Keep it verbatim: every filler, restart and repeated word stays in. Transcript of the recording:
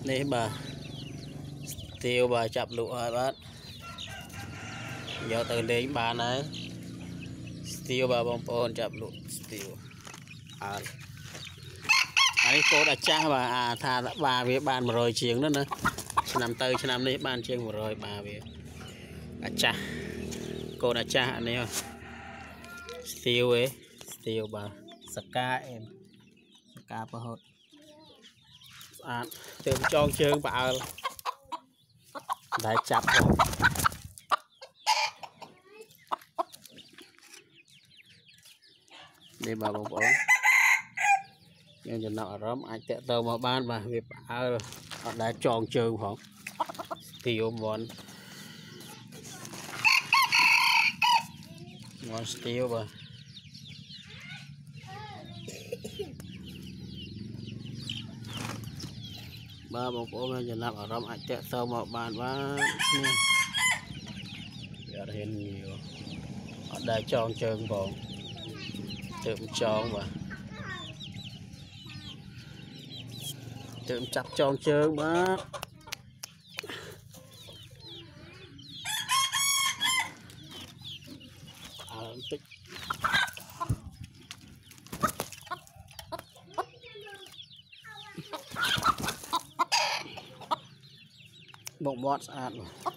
Nè bà tiêu bà chập lụa rồi bác giờ từ đến bà này tiêu bà bông bồn chập lụa tiêu à ấy cô đã cha bà à thà bà với bàn một rồi chiếng đó nữa năm tư năm nay ban chiêng một rồi bà về đã cha cô đã cha anh ấy tiêu ấy tiêu bà ska em ska bà hốt à tìm cho chương bà đại chập rồi đi bà bông bóng nhưng giờ nọ đó anh tẹt tàu mà ban mà việc bà họ đã tròn chương không tiêu món món tiêu bà ba bông bóng giờ nằm ở đó anh tẹt tàu mà ban ba giờ hiện nhiều họ đã tròn chương còn tự tròn mà tự chặt tròn chương bác tích bông bọt ăn